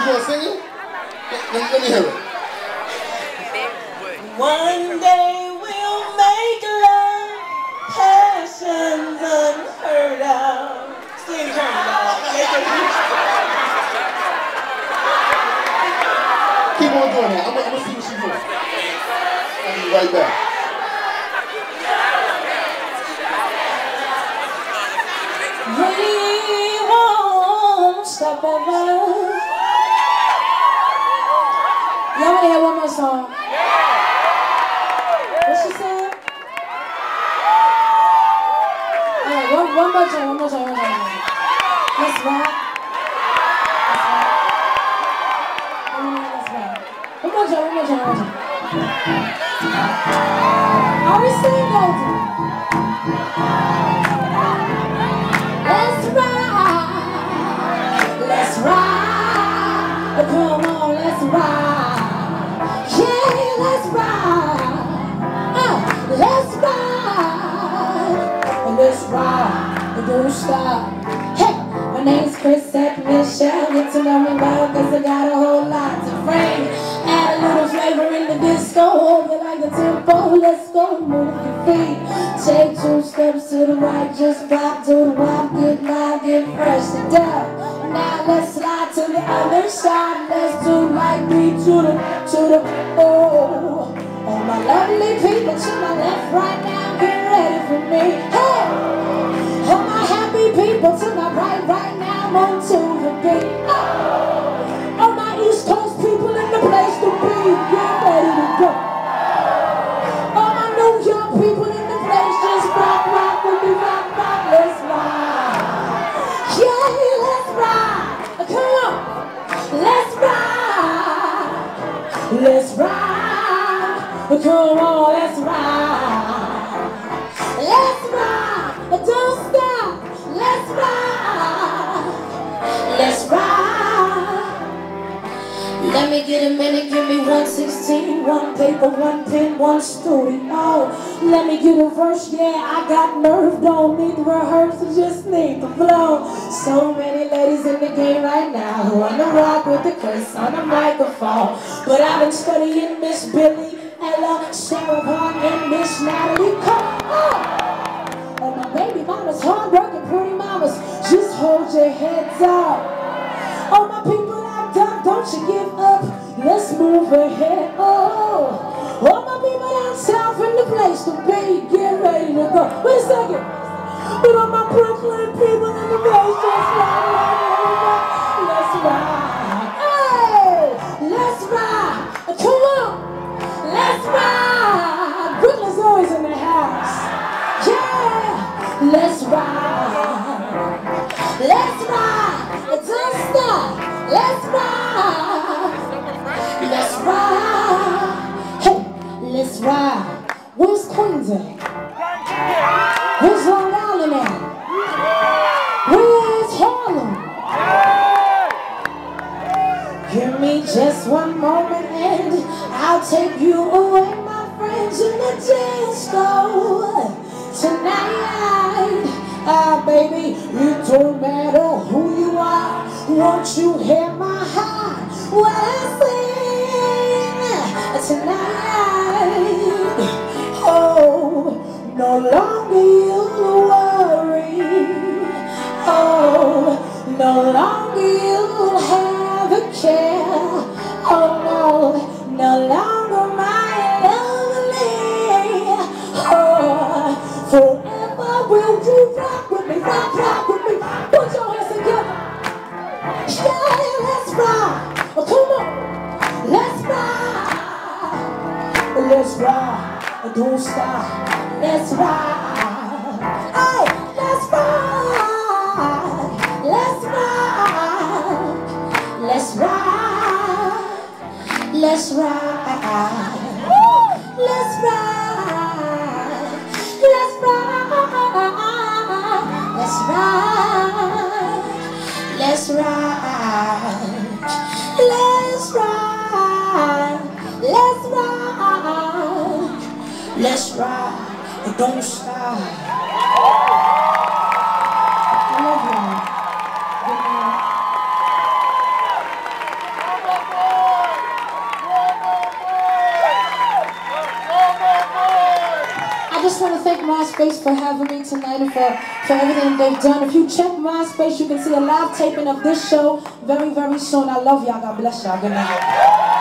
gonna sing it? Let me hear it. One day we'll make love, passions unheard of. Sing turn, y'all. Keep on doing that. I'm gonna see what she's doing. I'll be right back. We won't stop ever. Y'all wanna hear one more song? What she said? Alright, one more time. Let's rock. Let's rock. One more time. Are we singing, Golden? Let's ride. Let's ride. Come on, let's ride. Yeah, let's ride. Let's ride. Let's ride. Don't stop. Hey, my name's Chris and Michelle. Get to know me well, cause I got a whole lot to bring. Add a little flavor in the disco. Hold it like a tempo. Let's go, move your feet. Take 2 steps to the right, just pop to the right. Get live, get fresh to death. Now let's slide to the other side. Let's do like me to the oh. All my lovely people to my left right now, get ready for me. Hey! All my happy people to my right now, on to the beat. Oh! All my East Coast people in the place to be, get ready to go. All my New York people in the place, just rock with me, rock, let's ride. Yeah, let's ride. Come on, let's ride. Let's ride. Come on, let's ride. Let's ride. Don't stop. Let's ride. Let's ride. Let me get a minute. Give me 116, 1 paper, 1 pen, 1 studio. Let me get a verse. Yeah, I got nerve. Don't need to rehearse. I just need the flow. So many ladies in the game right now who wanna rock with the Chris on the microphone. But I've been studying Miss Billy, Ella, Sarah Vaughan, and Miss Natalie Cole. And my baby mamas, hard-working pretty mamas, just hold your heads up. All my people out there, don't you give up. Let's move ahead. Oh, all my people down south in the place to be, get ready to go. Wait a second. But all my Brooklyn people in the place, just ride. Let's ride. Hey, let's ride. Come on. Let's ride! Brooklyn's always in the house. Yeah! Let's ride! Let's ride! Don't stop! Let's ride! Let's ride! Hey! Let's ride! Where's Queens at? Where's Long Island at? Where's Harlem? Give me just one moment and I'll take you away, my friends, in the disco tonight. Ah, baby, it don't matter who you are. Won't you hear my heart when I sing tonight? Oh, no longer you'll worry. Oh, no longer you'll have a care. Oh, no longer my lonely. Oh, forever will you rock with me, rock with me. Put your hands together. Yeah, let's ride. Oh, come on, let's ride. Let's ride. Don't stop. Let's ride. Hey, let's ride. Let's ride. Let's ride. Let's ride. Let's ride. Let's ride. Let's ride. Let's ride. Let's ride. Let's ride. Let's ride. Don't stop. I love y'all. Good night. I just want to thank MySpace for having me tonight and for everything they've done. If you check MySpace, you can see a live taping of this show very, very soon. I love y'all. God bless y'all. Good night.